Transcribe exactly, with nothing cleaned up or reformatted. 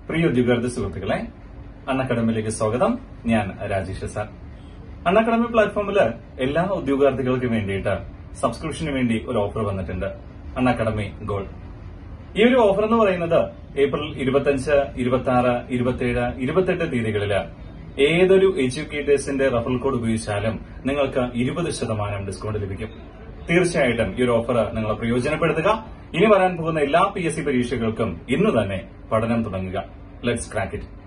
പ്രിയ ഉദ്യോഗാർത്ഥി സുഹൃത്തുക്കളെ, അൺഅക്കാഡമിയിലേക്ക് സ്വാഗതം. ഞാൻ രാജേഷ് സാർ. അൺഅക്കാഡമി പ്ലാറ്റ്ഫോമില് എല്ലാ ഉദ്യോഗാർത്ഥികൾക്കും വേണ്ടിയിട്ട് സബ്സ്ക്രിപ്ഷന് വേണ്ടി ഒരു ഓഫർ വന്നിട്ടുണ്ട്. Unacademy gold. ഈ ഒരു ഓഫർ എന്ന് പറയുന്നത് ഏപ്രിൽ ഇരുപത്തിയഞ്ച്, ഇരുപത്തി ആറ്, ഇരുപത്തിയേഴ്, ഇരുപത്തെട്ട് തീയതികളില് ഏതൊരു എഡ്യൂക്കേറ്റേഴ്സിന്റെ റഫറൽ കോഡ് ഉപയോഗിച്ചാലും നിങ്ങൾക്ക് ഇരുപത് ശതമാനം ഡിസ്കൗണ്ട് ലഭിക്കും. തീർച്ചയായിട്ടും ഈ ഒരു ഓഫർ നിങ്ങൾ പ്രയോജനപ്പെടുത്തുക. ഇനി വരാൻ പോകുന്ന എല്ലാ പി എസ് സി പരീക്ഷകൾക്കും ഇന്ന് തന്നെ പഠനം തുടങ്ങുക. Let's crack it.